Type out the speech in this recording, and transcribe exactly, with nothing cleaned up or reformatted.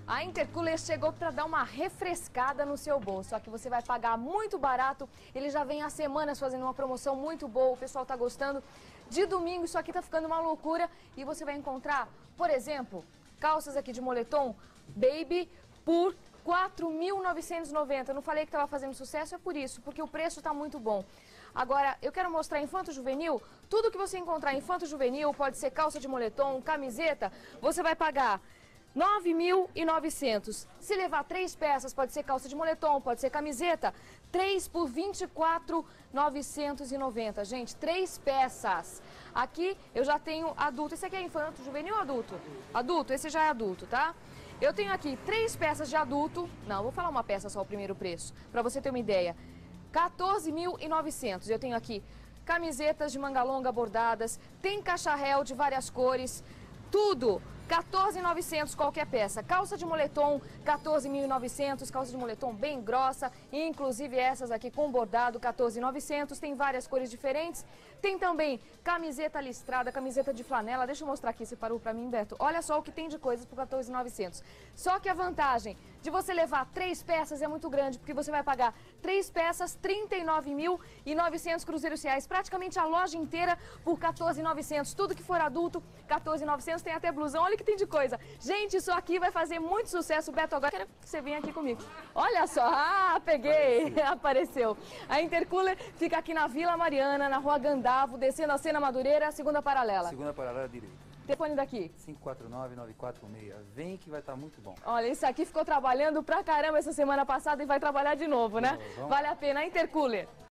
A Intercooler chegou para dar uma refrescada no seu bolso, só que você vai pagar muito barato. Ele já vem há semanas fazendo uma promoção muito boa, o pessoal está gostando. De domingo isso aqui está ficando uma loucura e você vai encontrar, por exemplo, calças aqui de moletom Baby por quatro mil novecentos e noventa. Não falei que estava fazendo sucesso? É por isso, porque o preço está muito bom. Agora, eu quero mostrar Infanto Juvenil. Tudo que você encontrar Infanto Juvenil, pode ser calça de moletom, camiseta, você vai pagar nove mil e novecentos. Se levar três peças, pode ser calça de moletom, pode ser camiseta, três por vinte e quatro mil novecentos e noventa. Gente, três peças. Aqui eu já tenho adulto. Esse aqui é Infanto Juvenil ou adulto? Adulto, esse já é adulto, tá? Eu tenho aqui três peças de adulto. Não, vou falar uma peça só o primeiro preço, para você ter uma ideia. quatorze mil e novecentos. Eu tenho aqui camisetas de manga longa bordadas, tem cacharel de várias cores, tudo quatorze mil e novecentos qualquer peça. Calça de moletom, quatorze mil e novecentos, calça de moletom bem grossa, inclusive essas aqui com bordado, quatorze mil e novecentos, tem várias cores diferentes. Tem também camiseta listrada, camiseta de flanela. Deixa eu mostrar aqui, você parou pra mim, Beto. Olha só o que tem de coisas por quatorze mil e novecentos. Só que a vantagem de você levar três peças é muito grande, porque você vai pagar três peças, trinta e nove mil e novecentos cruzeiros reais, praticamente a loja inteira por quatorze mil e novecentos. Tudo que for adulto, quatorze mil e novecentos, tem até blusão. Olha que tem de coisa. Gente, isso aqui vai fazer muito sucesso. Beto, agora quero que você venha aqui comigo. Olha só, ah, peguei, apareceu. A Intercooler fica aqui na Vila Mariana, na Rua Gandavo, descendo a Sena Madureira, segunda paralela. Segunda paralela direita. Telefone daqui. cinco quatro nove, nove quatro seis. Vem que vai estar muito bom. Olha, isso aqui ficou trabalhando pra caramba essa semana passada e vai trabalhar de novo, né? Vamos. Vale a pena. A Intercooler.